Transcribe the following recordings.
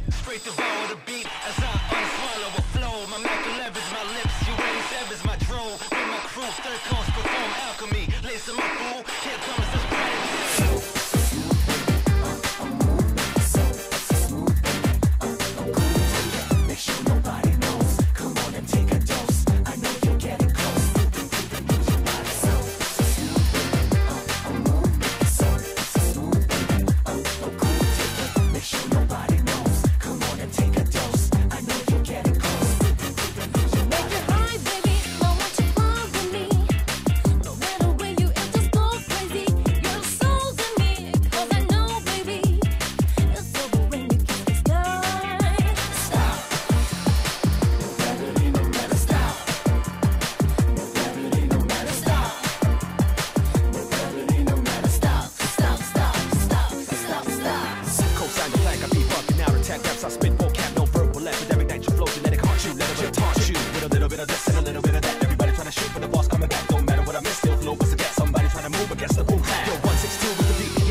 Straight devour the beat as I unswallow a flow. My Mac 11's my lips, you ain't sevens my drone. With my crew, third comes perform alchemy. Lace my fool, here comes the strategy.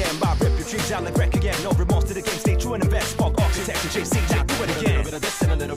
Like wreck again, no remorse to the game, stay true and invest. Spark architecture, JC, Jack, do it again. A little bit of this and a little